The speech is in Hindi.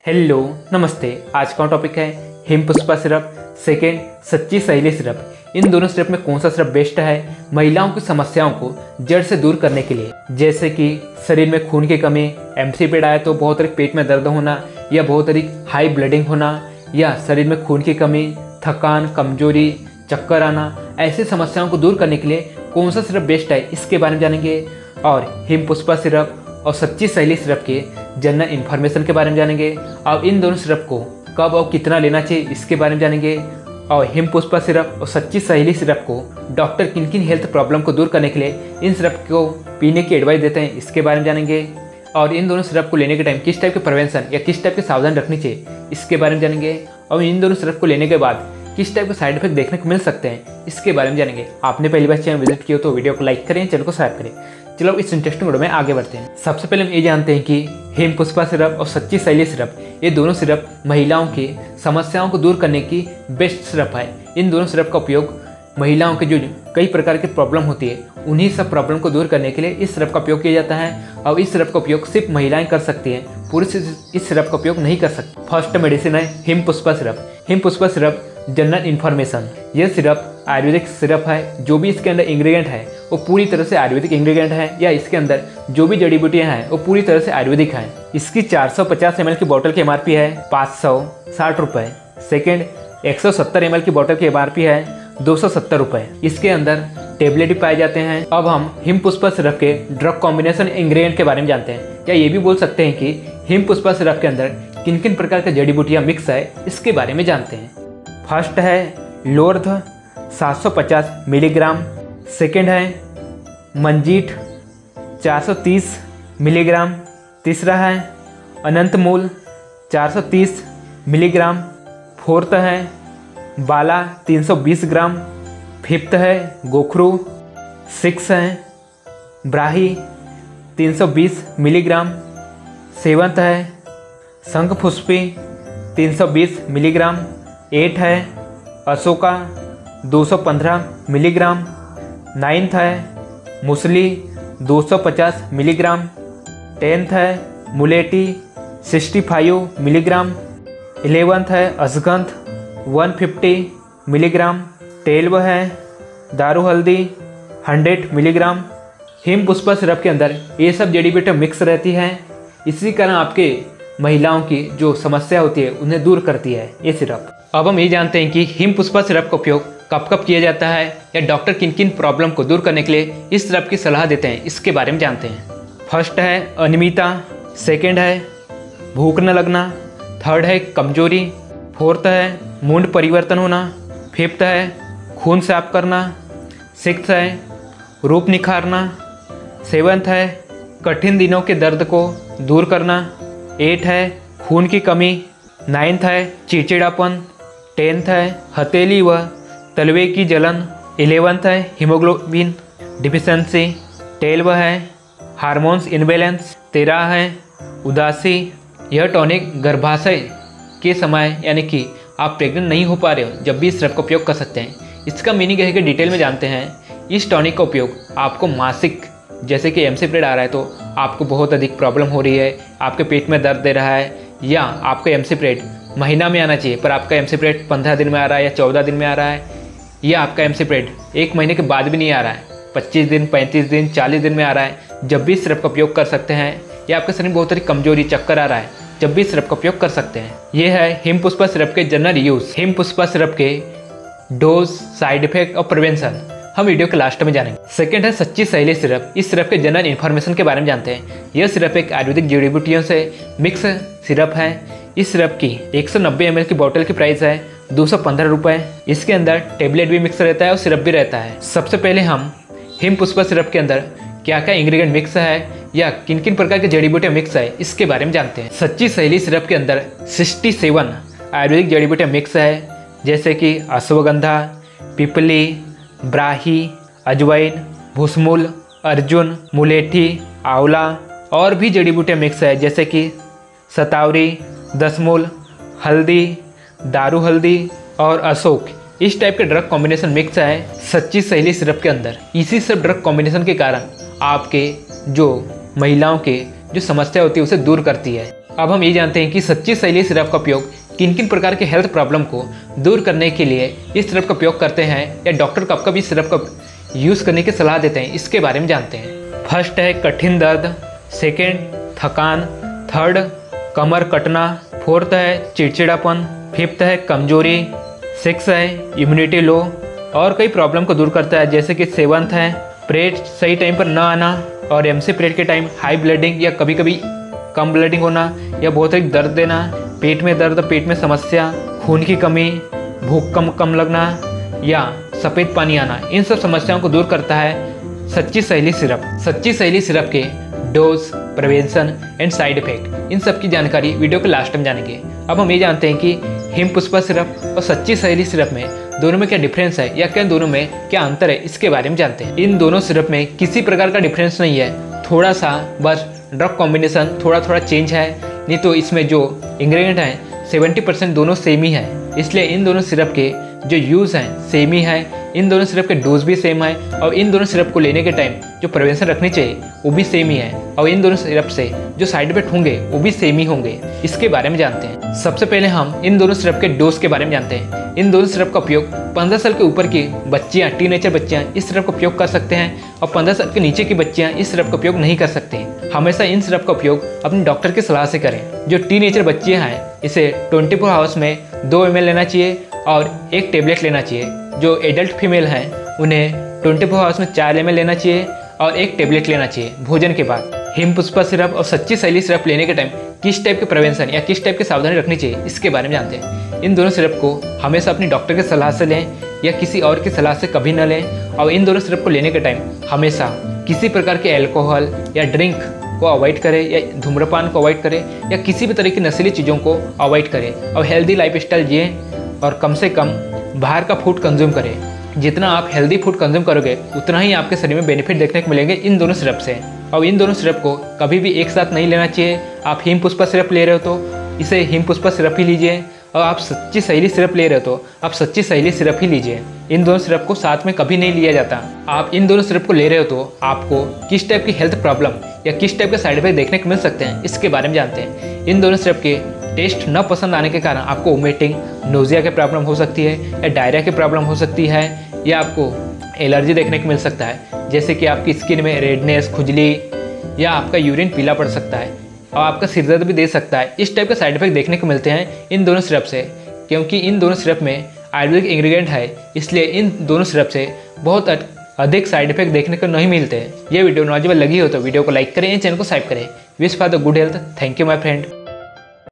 हेलो नमस्ते। आज का टॉपिक है हिमपुष्पा सिरप, सेकेंड सच्ची सहेली सिरप। इन दोनों सिरप में कौन सा सिरप बेस्ट है महिलाओं की समस्याओं को जड़ से दूर करने के लिए, जैसे कि शरीर में खून की कमी, एमसीपेड आए तो बहुत अधिक पेट में दर्द होना या बहुत अधिक हाई ब्लडिंग होना, या शरीर में खून की कमी, थकान, कमजोरी, चक्कर आना, ऐसी समस्याओं को दूर करने के लिए कौन सा सिरप बेस्ट है इसके बारे में जानेंगे। और हिमपुष्पा सिरप और सच्ची सहेली सिरप के जनरल इन्फॉर्मेशन के बारे में जानेंगे। अब इन दोनों सिरप को कब और कितना लेना चाहिए इसके बारे में जानेंगे। और हिमपुष्पा सिरप और सच्ची सहेली सिरप को डॉक्टर किन किन हेल्थ प्रॉब्लम को दूर करने के लिए इन सिरप को पीने की एडवाइस देते हैं इसके बारे में जानेंगे। और इन दोनों सिरप को लेने के टाइम किस टाइप के प्रिवेंशन या किस टाइप के सावधान रखनी चाहिए इसके बारे में जानेंगे। और इन दोनों सिरप को लेने के बाद किस टाइप के साइड इफेक्ट देखने को मिल सकते हैं इसके बारे में जानेंगे। आपने पहली बार चैनल विजिट किया तो वीडियो को लाइक करें, चैनल को सब्सक्राइब करें। चलो इस इंटरेस्टिंग वीडियो में आगे बढ़ते हैं। सबसे पहले हम ये जानते हैं कि हिमपुष्पा सिरप और सच्ची सहेली सिरप ये दोनों सिरप महिलाओं की समस्याओं को दूर करने की बेस्ट सिरप है। इन दोनों सिरप का उपयोग महिलाओं के जो कई प्रकार की प्रॉब्लम होती है उन्हीं सब प्रॉब्लम को दूर करने के लिए इस सिरप का उपयोग किया जाता है। और इस सिरप का उपयोग सिर्फ महिलाएं कर सकती हैं, पुरुष इस सिरप का उपयोग नहीं कर सकते। फर्स्ट मेडिसिन है Himpushpa syrup. Himpushpa syrup general information, यह सिरप आयुर्वेदिक सिरप है। जो भी इसके अंदर इंग्रेडिएंट है वो पूरी तरह से आयुर्वेदिक इंग्रेडिएंट है, या इसके अंदर जो भी जड़ी बूटियाँ हैं वो पूरी तरह से आयुर्वेदिक हैं। इसकी 450 ml की बोतल की MRP है 560 रुपये। सेकेंड 170 ml की बोतल की MRP है 270 रुपये। इसके अंदर टेबलेट भी पाए जाते हैं। अब हम हिमपुष्पा सिरप के ड्रग कॉम्बिनेशन इंग्रेडिएंट के बारे में जानते हैं, या ये भी बोल सकते हैं कि हिमपुष्पा सिरप के अंदर किन किन प्रकार की जड़ी बूटियाँ मिक्स है इसके बारे में जानते हैं। फर्स्ट है लोर्ध 750 मिलीग्राम। सेकेंड है मंजीठ 430 मिलीग्राम। तीसरा है अनंतमूल 430 मिलीग्राम। फोर्थ है बाला 320 ग्राम। फिफ्थ है गोखरू। सिक्स है ब्राही 320 मिलीग्राम। सेवंथ है शंखपुष्पी 320 मिलीग्राम। एट है अशोका 215 मिलीग्राम। नाइन्थ है मुसली 250 मिलीग्राम। टेंथ है मुलेटी 65 मिलीग्राम। 11th है अश्वगंध 150 मिलीग्राम। 12 है दारू हल्दी 100 मिलीग्राम। हिमपुष्पा सिरप के अंदर ये सब जड़ी बूटियाँ मिक्स रहती हैं, इसी कारण आपके महिलाओं की जो समस्या होती है उन्हें दूर करती है ये सिरप। अब हम ये जानते हैं कि हिमपुष्पा सिरप का उपयोग कब कब किया जाता है, या डॉक्टर किन किन प्रॉब्लम को दूर करने के लिए इस सिरप की सलाह देते हैं इसके बारे में जानते हैं। फर्स्ट है अनियमितता। सेकेंड है भूख न लगना। थर्ड है कमजोरी। फोर्थ है मूड परिवर्तन होना। फिफ्थ है खून साफ करना। सिक्स्थ है रूप निखारना। सेवंथ है कठिन दिनों के दर्द को दूर करना। एट है खून की कमी। नाइन्थ है चिड़चिड़ापन। 10th है हथेली व तलवे की जलन। 11th है हीमोग्लोबिन डिफिशेंसी। 12 है हार्मोन्स इनबैलेंस। 13 है उदासी। यह टॉनिक गर्भाशय के समय यानी कि आप प्रेग्नेंट नहीं हो पा रहे हो जब भी इस सिरप का उपयोग कर सकते हैं। इसका मीनिंग है कि डिटेल में जानते हैं। इस टॉनिक का उपयोग आपको मासिक जैसे कि एमसीपेड आ रहा है तो आपको बहुत अधिक प्रॉब्लम हो रही है, आपके पेट में दर्द दे रहा है, या आपका एमसीपेड महीना में आना चाहिए पर आपका एमसीपेड 15 दिन में आ रहा है या 14 दिन में आ रहा है, या आपका एमसीपेड 1 महीने के बाद भी नहीं आ रहा है, 25 दिन, 35 दिन, 40 दिन में आ रहा है, जब भी सिरप का उपयोग कर सकते हैं। या आपके शरीर में बहुत सारी कमजोरी, चक्कर आ रहा है, जब भी सिरप का उपयोग कर सकते हैं। ये है हिमपुष्पा सिरप के जनरल यूज। हिमपुष्पा सिरप के डोज, साइड इफेक्ट और प्रिवेंशन हम वीडियो के लास्ट में जानेंगे। सेकेंड है सच्ची सहेली सिरप। इस सिरप के जनरल इन्फॉर्मेशन के बारे में जानते हैं। यह सिरप एक आयुर्वेदिक जड़ी बूटियों से मिक्स सिरप है। इस सिरप की 190 ml की बोतल की प्राइस है 215 रुपये। इसके अंदर टेबलेट भी मिक्स रहता है और सिरप भी रहता है। सबसे पहले हम हिमपुष्पा सिरप के अंदर क्या क्या इंग्रेडिएंट मिक्स है या किन किन प्रकार की जड़ी बूटियाँ मिक्स है इसके बारे में जानते हैं। सच्ची सहेली सिरप के अंदर 67 आयुर्वेदिक जड़ी बूटियाँ मिक्स है, जैसे कि अश्वगंधा, पिपली, ब्राही, अजवाइन, भुसमुल, अर्जुन, मुलेठी, आंवला और भी जड़ी बूटियाँ मिक्स है, जैसे कि सतावरी, दसमूल, हल्दी, दारू हल्दी और अशोक। इस टाइप के ड्रग कॉम्बिनेशन मिक्स है सच्ची सहेली सिरप के अंदर। इसी सब ड्रग कॉम्बिनेशन के कारण आपके जो महिलाओं के जो समस्या होती है उसे दूर करती है। अब हम ये जानते हैं कि सच्ची सहेली सिरप का उपयोग किन किन प्रकार के हेल्थ प्रॉब्लम को दूर करने के लिए इस सिरप का उपयोग करते हैं या डॉक्टर कब कब इस सिरप का यूज़ करने की सलाह देते हैं, इसके बारे में जानते हैं। फर्स्ट है कठिन दर्द, सेकेंड थकान, थर्ड कमर कटना, फोर्थ है चिड़चिड़ापन, फिफ्थ है कमजोरी, सिक्स है इम्यूनिटी लो और कई प्रॉब्लम को दूर करता है, जैसे कि सेवंथ है पीरियड सही टाइम पर न आना और एमसी पीरियड के टाइम हाई ब्लीडिंग या कभी कभी कम ब्लीडिंग होना या बहुत अधिक दर्द देना, पेट में दर्द, पेट में समस्या, खून की कमी, भूख कम लगना या सफ़ेद पानी आना, इन सब समस्याओं को दूर करता है सच्ची सहेली सिरप। सच्ची सहेली सिरप के dose, prevention and side effect, इन सब की जानकारी वीडियो के लास्ट में जानेंगे। अब हम ये जानते हैं कि हिमपुष्पा सिरप और सच्ची सहेली सिरप में दोनों में क्या डिफरेंस है या क्या दोनों में क्या अंतर है, इसके बारे में जानते हैं। इन दोनों सिरप में किसी प्रकार का डिफरेंस नहीं है, थोड़ा सा बस ड्रग कॉम्बिनेशन थोड़ा चेंज है, नहीं तो इसमें जो इंग्रेडिएंट हैं 70% दोनों सेम ही है। इसलिए इन दोनों सिरप के जो यूज़ हैं सेम ही है, इन दोनों सिरप के डोज भी सेम है और इन दोनों सिरप को लेने के टाइम जो प्रिवेंशन रखनी चाहिए वो भी सेम ही है और इन दोनों सिरप से जो साइड इफेक्ट होंगे वो भी सेम ही होंगे। इसके बारे में जानते हैं। सबसे पहले हम इन दोनों सिरप के डोज के बारे में जानते हैं। इन दोनों सिरप का उपयोग 15 साल के ऊपर की बच्चियाँ, टीनेजर बच्चियाँ इस सिरप का उपयोग कर सकते हैं और 15 साल के नीचे की बच्चियाँ इस सिरप का उपयोग नहीं कर सकती। हमेशा इन सिरप का उपयोग अपने डॉक्टर की सलाह से करें। जो टीनेजर बच्चियाँ हैं इसे 24 आवर्स में 2 ml लेना चाहिए और 1 टेबलेट लेना चाहिए। जो एडल्ट फीमेल हैं उन्हें 24 आवर्स में 4 ml लेना चाहिए और 1 टेबलेट लेना चाहिए भोजन के बाद। हिमपुष्पा सिरप और सच्ची सहेली सिरप लेने के टाइम किस टाइप के प्रिवेंशन या किस टाइप की सावधानी रखनी चाहिए, इसके बारे में जानते हैं। इन दोनों सिरप को हमेशा अपनी डॉक्टर की सलाह से लें या किसी और की सलाह से कभी न लें और इन दोनों सिरप को लेने के टाइम हमेशा किसी प्रकार के अल्कोहल या ड्रिंक को अवॉइड करें या धूम्रपान को अवॉइड करें या किसी भी तरह की नशीली चीज़ों को अवॉइड करें और हेल्दी लाइफस्टाइल जिए और कम से कम बाहर का फूड कंज्यूम करें। जितना आप हेल्दी फूड कंज्यूम करोगे उतना ही आपके शरीर में बेनिफिट देखने को मिलेंगे इन दोनों सिरप से। और इन दोनों सिरप को कभी भी एक साथ नहीं लेना चाहिए। आप हिमपुष्पा सिरप ले रहे हो तो इसे हिमपुष्पा सिरप ही लीजिए और आप सच्ची सहेली सिरप ले रहे हो तो आप सच्ची सहेली सिरप ही लीजिए। इन दोनों सिरप को साथ में कभी नहीं लिया जाता। आप इन दोनों सिरप को ले रहे हो तो आपको किस टाइप की हेल्थ प्रॉब्लम या किस टाइप के साइड इफेक्ट देखने को मिल सकते हैं, इसके बारे में जानते हैं। इन दोनों सिरप के टेस्ट न पसंद आने के कारण आपको वोमिटिंग, नोजिया की प्रॉब्लम हो सकती है या डायरिया की प्रॉब्लम हो सकती है या आपको एलर्जी देखने को मिल सकता है, जैसे कि आपकी स्किन में रेडनेस, खुजली या आपका यूरिन पीला पड़ सकता है और आपका सिर दर्द भी दे सकता है। इस टाइप के साइड इफेक्ट देखने को मिलते हैं इन दोनों सिरप से, क्योंकि इन दोनों सिरप में आयुर्वेदिक इंग्रेडिएंट है, इसलिए इन दोनों सिरप से बहुत अधिक साइड इफेक्ट देखने को नहीं मिलते हैं। ये वीडियो नॉलेजेबल लगी हो तो वीडियो को लाइक करें, चैनल को सब्सक्राइब करें। Wish for the good health. Thank you my friend.